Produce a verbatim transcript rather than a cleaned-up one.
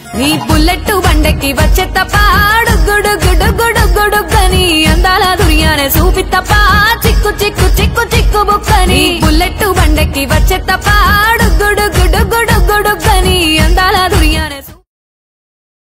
నీ బుల్లెట్ బండకి వచ్చే తప్ప గుడు గుడు గుడు గుడుగని అందాల దుర్యానే చూపి తప్ప చిక్కు చిక్కు చిక్కు చిక్కు బుక్కని బుల్లెట్ బండకి వచ్చే తప్ప